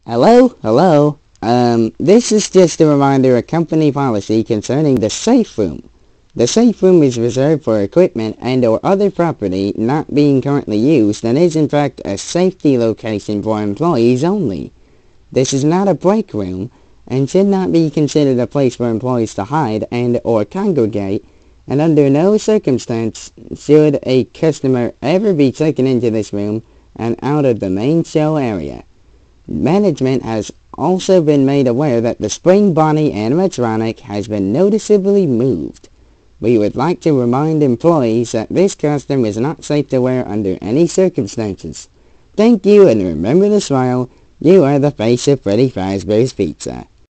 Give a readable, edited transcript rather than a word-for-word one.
Hello. This is just a reminder of company policy concerning the safe room. The safe room is reserved for equipment and or other property not being currently used and is in fact a safety location for employees only. This is not a break room and should not be considered a place for employees to hide and or congregate, and under no circumstance should a customer ever be taken into this room and out of the main show area. Management has also been made aware that the Spring Bonnie animatronic has been noticeably moved. We would like to remind employees that this costume is not safe to wear under any circumstances. Thank you, and remember to smile. You are the face of Freddy Fazbear's Pizza.